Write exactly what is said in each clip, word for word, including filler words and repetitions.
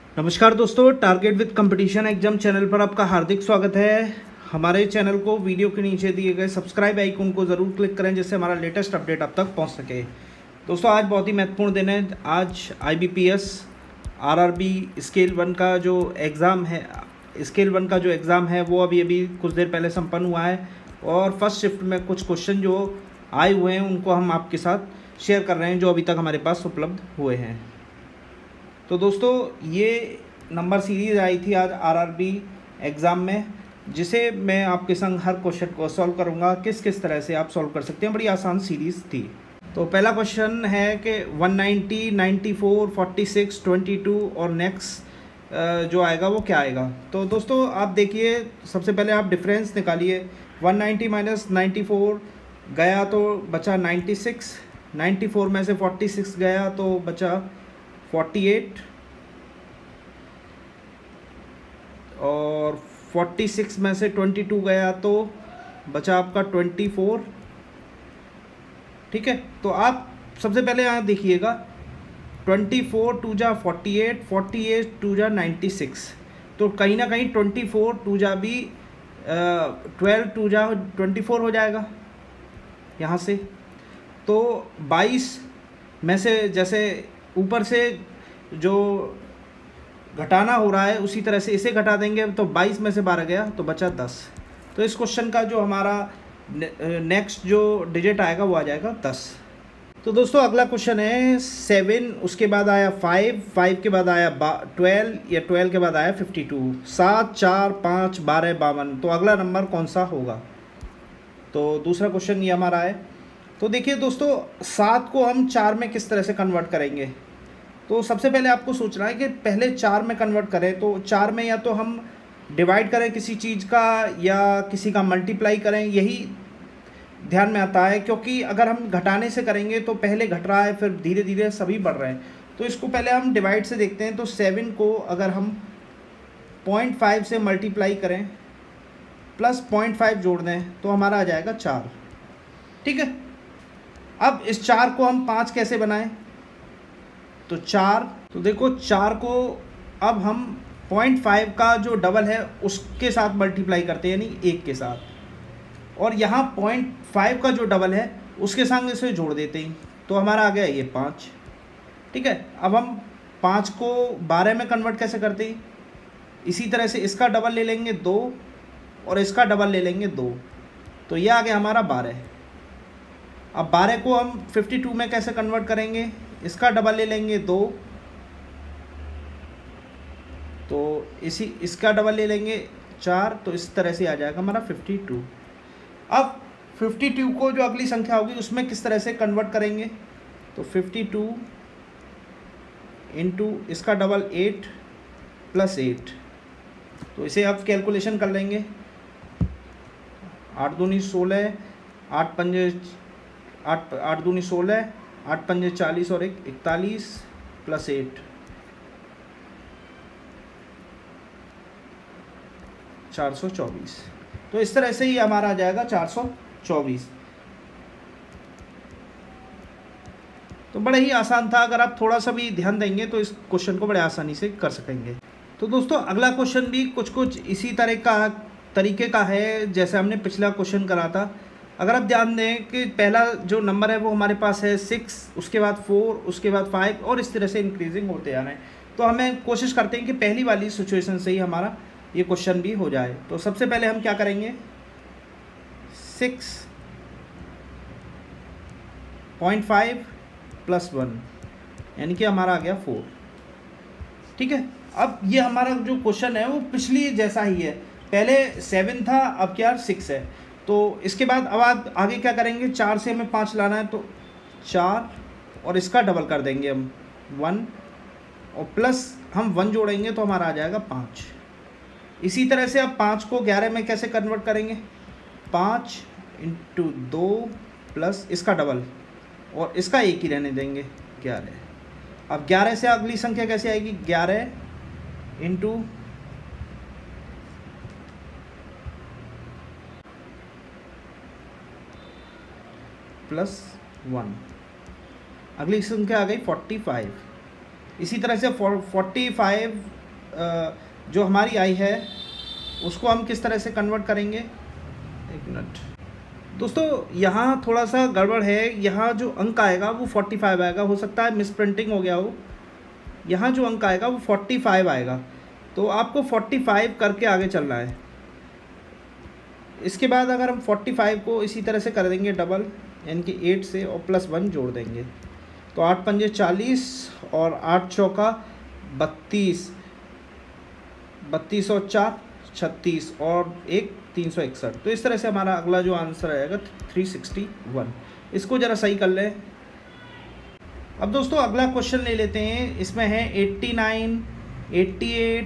नमस्कार दोस्तों, target with competition exam channel पर आपका हार्दिक स्वागत है। हमारे चैनल को वीडियो के नीचे दिए गए सब्सक्राइब आइकन को ज़रूर क्लिक करें जिससे हमारा लेटेस्ट अपडेट आप तक पहुंच सके। दोस्तों, आज बहुत ही महत्वपूर्ण दिन है। आज आईबीपीएस आरआरबी स्केल वन का जो एग्ज़ाम है स्केल वन का जो एग्ज़ाम है वो अभी अभी कुछ देर पहले संपन्न हुआ है और फर्स्ट शिफ्ट में कुछ क्वेश्चन जो आए हुए हैं उनको हम आपके साथ शेयर कर रहे हैं जो अभी तक हमारे पास उपलब्ध हुए हैं। तो दोस्तों, ये नंबर सीरीज़ आई थी आज आरआरबी एग्ज़ाम में, जिसे मैं आपके संग हर क्वेश्चन को सॉल्व करूंगा। किस किस तरह से आप सॉल्व कर सकते हैं, बड़ी आसान सीरीज़ थी। तो पहला क्वेश्चन है कि one ninety, ninety four, forty six, twenty two और नेक्स्ट जो आएगा वो क्या आएगा। तो दोस्तों आप देखिए, सबसे पहले आप डिफरेंस निकालिए। One ninety minus ninety four गया तो बचा नाइंटी सिक्स, नाइंटी फोर में से फोर्टी सिक्स गया तो बचा फोर्टी एट और फोर्टी सिक्स में से ट्वेंटी टू गया तो बचा आपका ट्वेंटी फोर। ठीक है, तो आप सबसे पहले यहाँ देखिएगा, ट्वेंटी फोर टू जा forty eight, forty eight two जा नाइंटी सिक्स, तो कहीं ना कहीं ट्वेंटी फोर टू जा भी ट्वेल्व टू जा ट्वेंटी फोर हो जाएगा यहाँ से। तो बाईस में से जैसे ऊपर से जो घटाना हो रहा है उसी तरह से इसे घटा देंगे, तो बाईस में से बारह गया तो बचा दस। तो इस क्वेश्चन का जो हमारा नेक्स्ट जो डिजिट आएगा वो आ जाएगा दस। तो दोस्तों अगला क्वेश्चन है सेवन, उसके बाद आया फाइव, फाइव के बाद आया ट्वेल्व या ट्वेल्व के बाद आया फिफ्टी टू। सात, चार, पाँच, बारह, बावन, तो अगला नंबर कौन सा होगा। तो दूसरा क्वेश्चन ये हमारा है। तो देखिए दोस्तों, सात को हम चार में किस तरह से कन्वर्ट करेंगे। तो सबसे पहले आपको सोचना है कि पहले चार में कन्वर्ट करें, तो चार में या तो हम डिवाइड करें किसी चीज़ का या किसी का मल्टीप्लाई करें, यही ध्यान में आता है। क्योंकि अगर हम घटाने से करेंगे तो पहले घट रहा है फिर धीरे धीरे सभी बढ़ रहे हैं, तो इसको पहले हम डिवाइड से देखते हैं। तो सेवन को अगर हम पॉइंट फाइव से मल्टीप्लाई करें प्लस पॉइंट फाइव जोड़ दें तो हमारा आ जाएगा चार। ठीक है, अब इस चार को हम पाँच कैसे बनाएं। तो चार, तो देखो चार को अब हम पॉइंट फाइव का जो डबल है उसके साथ मल्टीप्लाई करते हैं, यानी एक के साथ, और यहाँ पॉइंट फाइव का जो डबल है उसके संग इसे जोड़ देते हैं, तो हमारा आ गया ये पाँच। ठीक है, अब हम पाँच को बारह में कन्वर्ट कैसे करते हैं, इसी तरह से इसका डबल ले लेंगे दो और इसका डबल ले लेंगे दो, तो ये आ गया हमारा बारह। अब बारह को हम फिफ्टी टू में कैसे कन्वर्ट करेंगे, इसका डबल ले लेंगे दो, तो इसी इसका डबल ले लेंगे चार, तो इस तरह से आ जाएगा हमारा फिफ्टी टू। अब फिफ्टी टू को जो अगली संख्या होगी उसमें किस तरह से कन्वर्ट करेंगे, तो फिफ्टी टू इंटू इसका डबल एट प्लस एट, तो इसे अब कैलकुलेशन कर लेंगे। आठ दूनी सोलह, आठ पंजे आठ आठ दूनी सोलह, आठ पंजे चालीस और एक इकतालीस प्लस एट, चार सौ चौबीस। तो इस तरह से ही हमारा आ जाएगा चार सौ चौबीस। तो बड़े ही आसान था, अगर आप थोड़ा सा भी ध्यान देंगे तो इस क्वेश्चन को बड़े आसानी से कर सकेंगे। तो दोस्तों अगला क्वेश्चन भी कुछ कुछ इसी तरह का तरीके का है जैसे हमने पिछला क्वेश्चन करा था। अगर आप ध्यान दें कि पहला जो नंबर है वो हमारे पास है सिक्स, उसके बाद फोर, उसके बाद फाइव, और इस तरह से इंक्रीजिंग होते जा रहे हैं। तो हमें कोशिश करते हैं कि पहली वाली सिचुएशन से ही हमारा ये क्वेश्चन भी हो जाए। तो सबसे पहले हम क्या करेंगे, six point five plus one, यानी कि हमारा आ गया फोर। ठीक है, अब ये हमारा जो क्वेश्चन है वो पिछली जैसा ही है, पहले सेवन था अब क्या सिक्स है। तो इसके बाद अब आप आगे क्या करेंगे, चार से हमें पाँच लाना है, तो चार और इसका डबल कर देंगे हम वन, और प्लस हम वन जोड़ेंगे तो हमारा आ जाएगा पाँच। इसी तरह से अब पाँच को ग्यारह में कैसे कन्वर्ट करेंगे, पाँच इंटू दो प्लस इसका डबल और इसका एक ही रहने देंगे ग्यारह। अब ग्यारह से अगली संख्या कैसे आएगी, ग्यारह इंटू प्लस वन, अगली संख्या आ गई फोर्टी फाइव। इसी तरह से फोर्टी फाइव जो हमारी आई है उसको हम किस तरह से कन्वर्ट करेंगे। एक मिनट दोस्तों, यहाँ थोड़ा सा गड़बड़ है। यहाँ जो अंक आएगा वो पैंतालीस आएगा, हो सकता है मिस प्रिंटिंग हो गया हो। यहाँ जो अंक आएगा वो पैंतालीस आएगा, तो आपको पैंतालीस करके आगे चलना है। इसके बाद अगर हम पैंतालीस को इसी तरह से कर देंगे डबल, यानी कि आठ से और प्लस वन जोड़ देंगे, तो आठ पंजे चालीस और आठ चौका बत्तीस, बत्तीस और चार छत्तीस और एक तीन सौ इकसठ। तो इस तरह से हमारा अगला जो आंसर आएगा तीन सौ इकसठ। इसको ज़रा सही कर लें। अब दोस्तों अगला क्वेश्चन ले लेते हैं। इसमें है नवासी, अट्ठासी,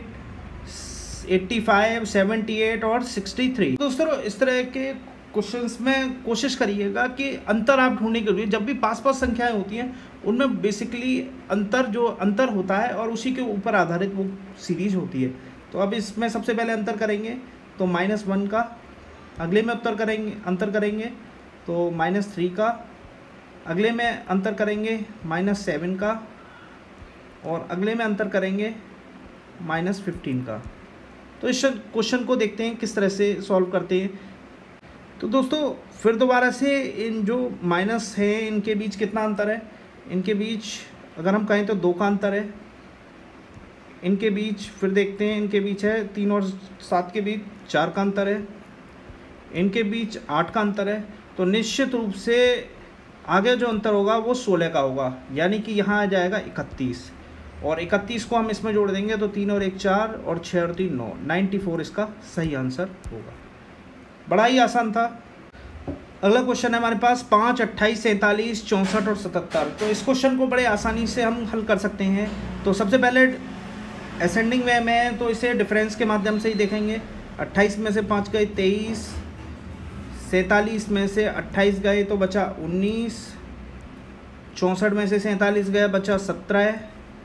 पचासी, अठहत्तर और तिरसठ। दोस्तों इस तरह के क्वेश्चंस में कोशिश करिएगा कि अंतर आप ढूंढने के लिए, जब भी पास पास संख्याएं होती हैं उनमें बेसिकली अंतर जो अंतर होता है और उसी के ऊपर आधारित वो सीरीज होती है। तो अब इसमें सबसे पहले अंतर करेंगे तो माइनस वन का, अगले में उत्तर करेंगे अंतर करेंगे तो माइनस थ्री का, अगले में अंतर करेंगे माइनस सेवन का, और अगले में अंतर करेंगे माइनस फिफ्टीन का। तो इस क्वेश्चन को देखते हैं किस तरह से सॉल्व करते हैं। तो दोस्तों फिर दोबारा से इन जो माइनस है इनके बीच कितना अंतर है, इनके बीच अगर हम कहें तो दो का अंतर है। इनके बीच फिर देखते हैं, इनके बीच है तीन और सात के बीच चार का अंतर है। इनके बीच आठ का अंतर है। तो निश्चित रूप से आगे जो अंतर होगा वो सोलह का होगा, यानी कि यहाँ आ जाएगा इकतीस, और इकतीस को हम इसमें जोड़ देंगे तो तीन और एक चार और छः और तीन नौ, चौरानवे इसका सही आंसर होगा। बड़ा ही आसान था। अगला क्वेश्चन है हमारे पास पाँच, अट्ठाईस, सैंतालीस, चौंसठ और सतहत्तर। तो इस क्वेश्चन को बड़े आसानी से हम हल कर सकते हैं। तो सबसे पहले असेंडिंग वे में तो इसे डिफरेंस के माध्यम से ही देखेंगे। अट्ठाईस में से पाँच गए तेईस, सैंतालीस में से अट्ठाईस गए तो बचा उन्नीस, चौंसठ में से सैंतालीस गया बचा सत्रह,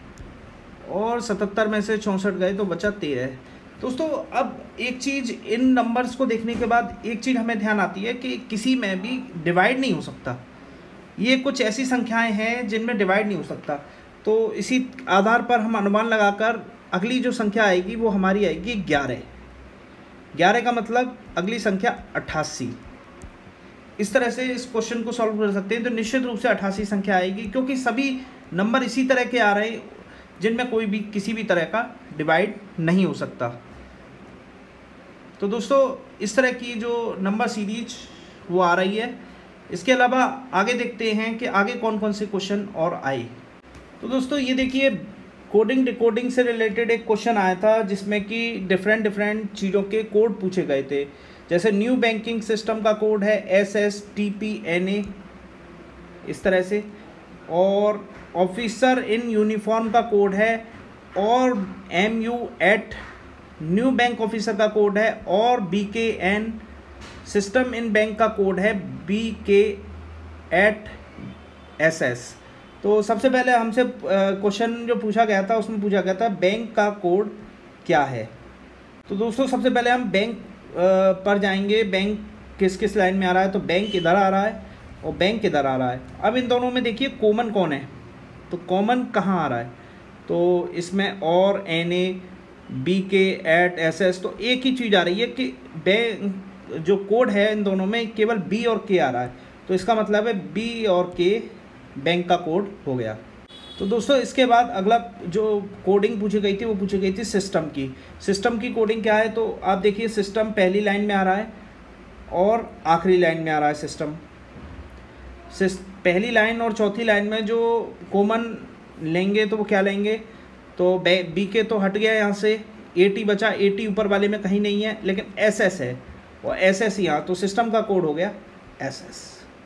और सतहत्तर में से चौंसठ गए तो बचा तेरह। दोस्तों अब एक चीज़ इन नंबर्स को देखने के बाद एक चीज़ हमें ध्यान आती है कि किसी में भी डिवाइड नहीं हो सकता। ये कुछ ऐसी संख्याएं हैं जिनमें डिवाइड नहीं हो सकता। तो इसी आधार पर हम अनुमान लगाकर अगली जो संख्या आएगी वो हमारी आएगी ग्यारह। ग्यारह का मतलब अगली संख्या अट्ठासी। इस तरह से इस क्वेश्चन को सॉल्व कर सकते हैं। तो निश्चित रूप से अट्ठासी संख्या आएगी, क्योंकि सभी नंबर इसी तरह के आ रहे हैं जिनमें कोई भी किसी भी तरह का डिवाइड नहीं हो सकता। तो दोस्तों इस तरह की जो नंबर सीरीज वो आ रही है। इसके अलावा आगे देखते हैं कि आगे कौन कौन से क्वेश्चन और आए। तो दोस्तों ये देखिए, कोडिंग डिकोडिंग से रिलेटेड एक क्वेश्चन आया था जिसमें कि डिफरेंट डिफरेंट चीज़ों के कोड पूछे गए थे। जैसे न्यू बैंकिंग सिस्टम का कोड है S S T P N A, इस तरह से, और ऑफिसर इन यूनिफॉर्म का कोड है और M U eight, new bank officer का कोड है और B K N, system in bank का कोड है B K eight S S. तो सबसे पहले हमसे क्वेश्चन जो पूछा गया था उसमें पूछा गया था बैंक का कोड क्या है। तो दोस्तों सबसे पहले हम बैंक पर जाएंगे। बैंक किस किस लाइन में आ रहा है, तो बैंक इधर आ रहा है और बैंक इधर आ रहा है। अब इन दोनों में देखिए कॉमन कौन है, तो कॉमन कहाँ आ रहा है, तो इसमें और N A, B K eight S S, तो एक ही चीज़ आ रही है कि बैंक जो कोड है इन दोनों में केवल बी और के आ रहा है। तो इसका मतलब है बी और के बैंक का कोड हो गया। तो दोस्तों इसके बाद अगला जो कोडिंग पूछी गई थी वो पूछी गई थी सिस्टम की। सिस्टम की कोडिंग क्या है, तो आप देखिए सिस्टम पहली लाइन में आ रहा है और आखिरी लाइन में आ रहा है सिस्टम। पहली लाइन और चौथी लाइन में जो कॉमन लेंगे तो वो क्या लेंगे, तो बी के तो हट गया यहाँ से, ए टी बचा, ए टी ऊपर वाले में कहीं नहीं है, लेकिन एस एस है और एस एस यहाँ, तो सिस्टम का कोड हो गया एस एस।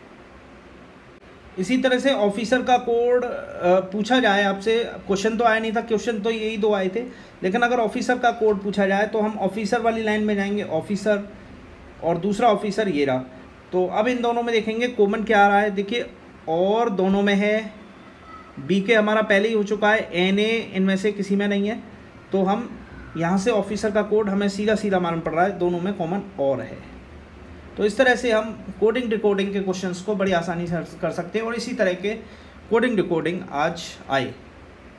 इसी तरह से ऑफिसर का कोड पूछा जाए आपसे, क्वेश्चन तो आया नहीं था, क्वेश्चन तो यही दो आए थे, लेकिन अगर ऑफिसर का कोड पूछा जाए तो हम ऑफिसर वाली लाइन में जाएंगे, ऑफिसर, और दूसरा ऑफिसर ये रहा। तो अब इन दोनों में देखेंगे कॉमन क्या आ रहा है, देखिए और दोनों में है, बी के हमारा पहले ही हो चुका है, एन ए इनमें से किसी में नहीं है, तो हम यहाँ से ऑफिसर का कोड हमें सीधा सीधा मालूम पड़ रहा है, दोनों में कॉमन और है। तो इस तरह से हम कोडिंग डिकोडिंग के क्वेश्चंस को बड़ी आसानी से कर सकते हैं और इसी तरह के कोडिंग डिकोडिंग आज आए।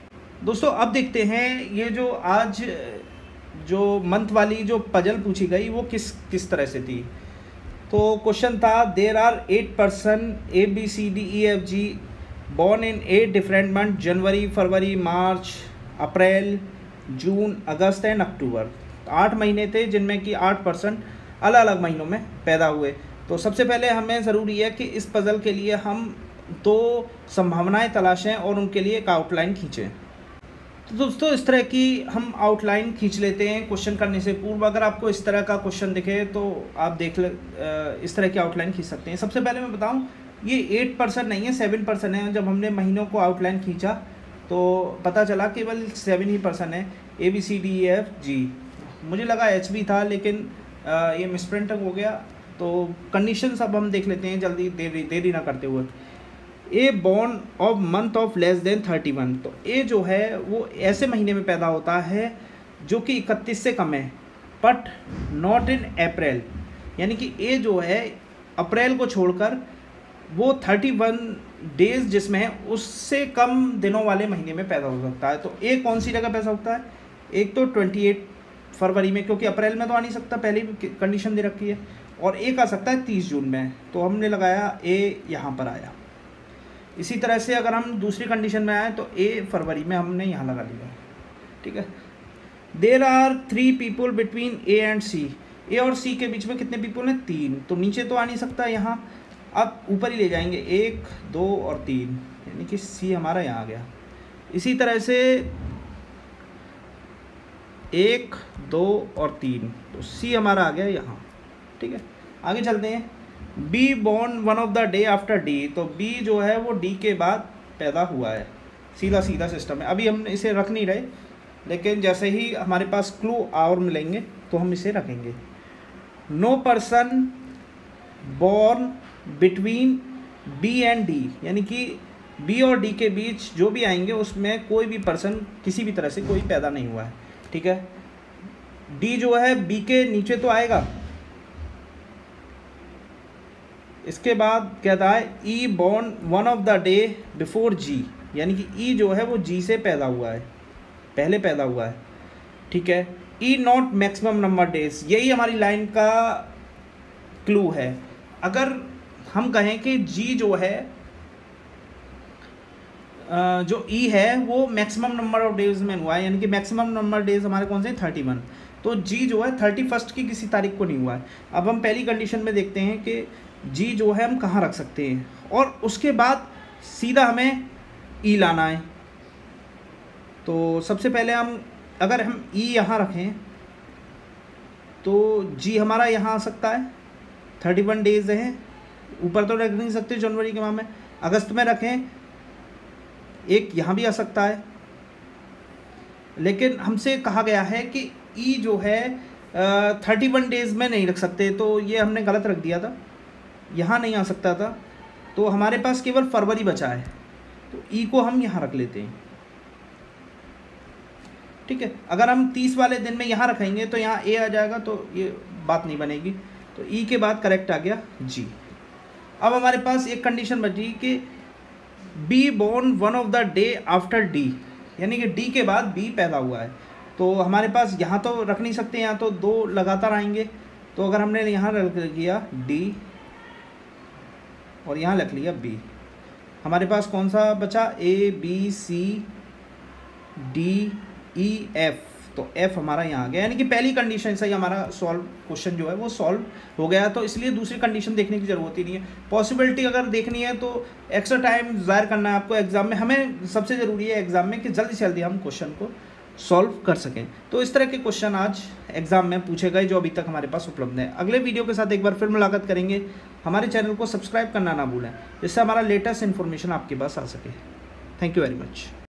दोस्तों अब देखते हैं ये जो आज जो मंथ वाली जो पजल पूछी गई वो किस किस तरह से थी। तो क्वेश्चन था, there are eight person A B C D E F G born in eight different month, January, February, March, April, June, August and October. आठ महीने थे जिनमें कि आठ परसेंट अलग अलग महीनों में पैदा हुए। तो सबसे पहले हमें ज़रूरी है कि इस पज़ल के लिए हम दो संभावनाएं तलाशें और उनके लिए एक आउटलाइन खींचें। तो दोस्तों इस तरह की हम आउटलाइन खींच लेते हैं क्वेश्चन करने से पूर्व। अगर आपको इस तरह का क्वेश्चन दिखे तो आप देख ले, इस तरह की आउटलाइन खींच सकते हैं। सबसे पहले मैं बताऊं, ये एट परसेंट नहीं है, सेवन परसेंट है। जब हमने महीनों को आउटलाइन खींचा तो पता चला केवल सेवन ही परसेंट है, A B C D E F G. मुझे लगा एच भी था, लेकिन आ, ये मिसप्रिंट हो गया। तो कंडीशंस अब हम देख लेते हैं जल्दी, देरी देरी ना करते हुए। A born of month of less than thirty one. तो ए जो है वो ऐसे महीने में पैदा होता है जो कि इकतीस से कम है, बट नॉट इन अप्रैल। यानी कि ए जो है अप्रैल को छोड़कर वो थर्टी वन डेज जिसमें है उससे कम दिनों वाले महीने में पैदा हो सकता है। तो ए कौन सी जगह पैदा होता है? एक तो अट्ठाईस फरवरी में, क्योंकि अप्रैल में तो आ नहीं सकता, पहले भी कंडीशन दे रखी है। और एक आ सकता है तीस जून में, तो हमने लगाया ए यहाँ पर आया। इसी तरह से अगर हम दूसरी कंडीशन में आए तो ए फरवरी में हमने यहाँ लगा लिया। ठीक है। There are three people between A and C. A और सी के बीच में कितने पीपल हैं? तीन। तो नीचे तो आ नहीं सकता यहाँ, अब ऊपर ही ले जाएंगे, एक, दो और तीन, यानी कि सी हमारा यहाँ आ गया। इसी तरह से एक, दो और तीन, तो सी हमारा आ गया यहाँ। ठीक है, आगे चलते हैं। B born one of the day after D. तो बी जो है वो डी के बाद पैदा हुआ है। सीधा सीधा सिस्टम है। अभी हम इसे रख नहीं रहे, लेकिन जैसे ही हमारे पास क्लू और मिलेंगे तो हम इसे रखेंगे। No person born between B and D, यानी कि बी और डी के बीच जो भी आएंगे उसमें कोई भी पर्सन किसी भी तरह से कोई पैदा नहीं हुआ है। ठीक है। डी जो है बी के नीचे तो आएगा। इसके बाद कहता है E born one of the day before G, यानी कि ई जो है वो जी से पैदा हुआ है, पहले पैदा हुआ है। ठीक है। E not maximum number days, यही हमारी लाइन का क्लू है। अगर हम कहें कि जी जो है जो ई है वो मैक्सिमम नंबर ऑफ डेज में हुआ है, यानी कि मैक्सिमम नंबर डेज हमारे कौन से हैं? Thirty one. तो जी जो है थर्टी फर्स्ट की किसी तारीख को नहीं हुआ है। अब हम पहली कंडीशन में देखते हैं कि जी जो है हम कहाँ रख सकते हैं, और उसके बाद सीधा हमें ई लाना है। तो सबसे पहले हम अगर हम ई यहाँ रखें तो जी हमारा यहाँ आ सकता है, थर्टी वन डेज हैं, ऊपर तो रख नहीं सकते जनवरी के माह में। अगस्त में रखें, एक यहाँ भी आ सकता है, लेकिन हमसे कहा गया है कि ई जो है थर्टी वन डेज में नहीं रख सकते, तो ये हमने गलत रख दिया था, यहाँ नहीं आ सकता था। तो हमारे पास केवल फरवरी बचा है, तो ई को हम यहाँ रख लेते हैं। ठीक है। अगर हम तीस वाले दिन में यहाँ रखेंगे तो यहाँ ए आ जाएगा, तो ये बात नहीं बनेगी। तो ई के बाद करेक्ट आ गया जी। अब हमारे पास एक कंडीशन बची कि B born one of the day after D, यानी कि डी के बाद बी पैदा हुआ है। तो हमारे पास यहाँ तो रख नहीं सकते, यहाँ तो दो लगातार आएंगे। तो अगर हमने यहाँ रख लिया डी और यहाँ रख लिया बी, हमारे पास कौन सा बचा? A B C D E F. तो एफ हमारा यहाँ आ गया, यानी कि पहली कंडीशन से ही हमारा सॉल्व क्वेश्चन जो है वो सॉल्व हो गया। तो इसलिए दूसरी कंडीशन देखने की ज़रूरत ही नहीं है। पॉसिबिलिटी अगर देखनी है तो एक्स्ट्रा टाइम ज़ाहिर करना है आपको एग्जाम में। हमें सबसे ज़रूरी है एग्जाम में कि जल्दी से जल्दी हम क्वेश्चन को सॉल्व कर सकें। तो इस तरह के क्वेश्चन आज एग्जाम में पूछे गए जो अभी तक हमारे पास उपलब्ध है। अगले वीडियो के साथ एक बार फिर मुलाकात करेंगे। हमारे चैनल को सब्सक्राइब करना ना भूलें, जिससे हमारा लेटेस्ट इन्फॉर्मेशन आपके पास आ सके। Thank you very much.